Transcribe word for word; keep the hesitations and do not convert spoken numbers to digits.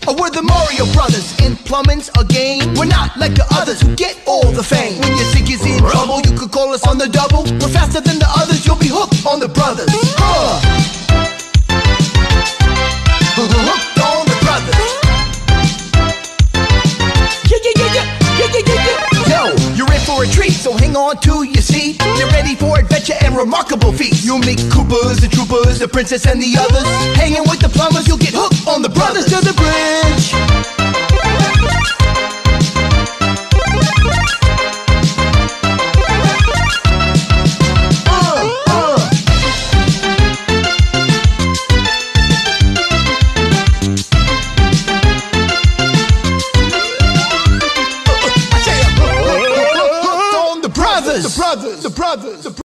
We're the Mario Brothers, in plumbing's a game. We're not like the others who get all the fame. When your sink is in trouble, you could call us on the double. We're faster than the others, you'll be hooked on the brothers. Huh. Hooked on the brothers. Yeah, yeah, yeah, yeah, yeah, yeah, yeah. Yo, you're in for a treat, so hang on to your seat. Get ready for adventure and remarkable feats. You'll meet Koopas, the Troopers, the Princess and the others. Hanging with the plumbers, you'll get hooked on the brothers. To the bridge.